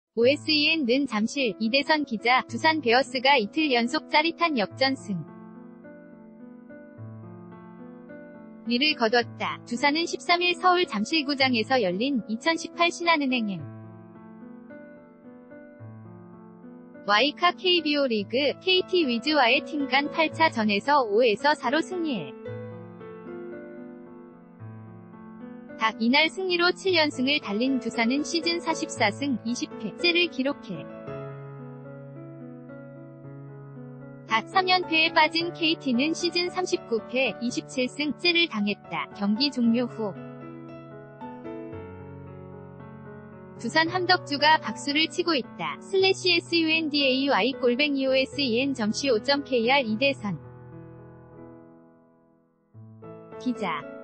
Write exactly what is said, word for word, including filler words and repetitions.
오에스이엔는 잠실, 이대선 기자, 두산 베어스가 이틀 연속 짜릿한 역전승 리를 거뒀다. 두산은 십삼 일 서울 잠실구장에서 열린 이천십팔 신한은행 엠 와이카 케이비오 리그 케이티 위즈와의 팀 간 팔 차전에서 오에서 사로 승리해 닭 이날 승리로 칠 연승을 달린 두산은 시즌 사십사 승 이십 패째를 기록해 닭 삼 연패에 빠진 케이티는 시즌 삼십구 패 이십칠 승째를 당했다. 경기 종료 후 두산 함덕주가 박수를 치고 있다. 슬래시 에스유엔다이 골뱅이 오에스이엔 점 씨오 점 케이알 이대선 기자